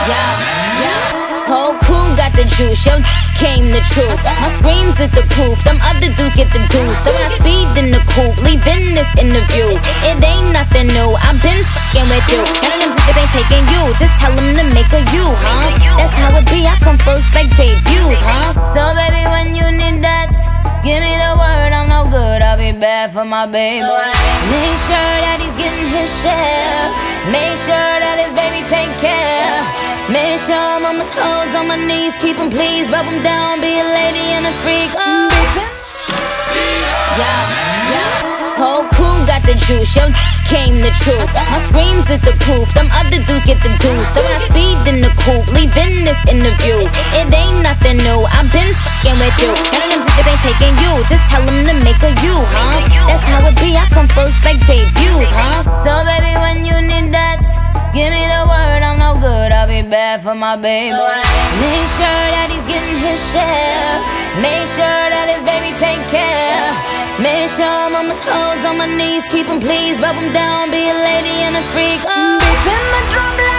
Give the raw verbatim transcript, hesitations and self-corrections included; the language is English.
Yeah, yeah. Whole crew got the juice, yo came the truth. My screams is the proof, them other dudes get the deuce. So when I speed in the coupe, leaving this interview, it ain't nothing new, I've been fucking with you. None of them niggas ain't taking you, just tell them to make a you, huh? That's how it be, I come first like debuts, huh? So baby, when you need that, give me the word, I'm no good, I'll be bad for my baby. Make sure that he's getting his share, make sure that his baby take care. Make sure I'm on my toes, on my knees, keep him please, rub him down, be a lady and a freak. Oh. Yeah, yeah. Whole crew got the juice, yo came the truth. My screams is the proof, them other dudes get the deuce. So when I speed in the coupe, leaving this interview, it ain't nothing new, I've been fucking with you. None of them niggas ain't taking you, just tell them to make a you, huh? That's how it be, I come first like debuts, huh? So baby, when you need that, give me the word, I'm no good, I'll be bad for my baby. Make sure that he's getting his share, make sure that his baby take care. Make sure I'm on my toes, on my knees, keep him please, rub him down, be a lady and a freak. Oh. It's in the drum line.